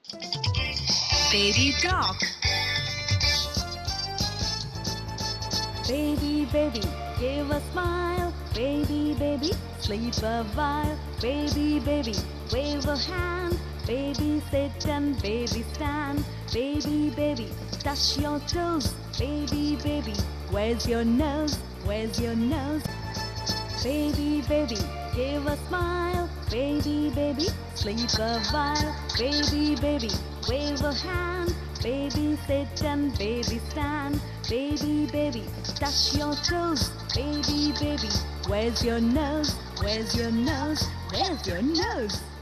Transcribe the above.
Baby dog. Baby, baby, give a smile. Baby, baby, sleep a while. Baby, baby, wave a hand. Baby, sit and baby, stand. Baby, baby, touch your toes. Baby, baby, where's your nose? Where's your nose? Baby, baby, give a smile. Baby, baby, sleep a while. Baby, baby, wave a hand. Baby, sit and baby, stand. Baby, baby, touch your toes. Baby, baby, where's your nose? Where's your nose? Where's your nose?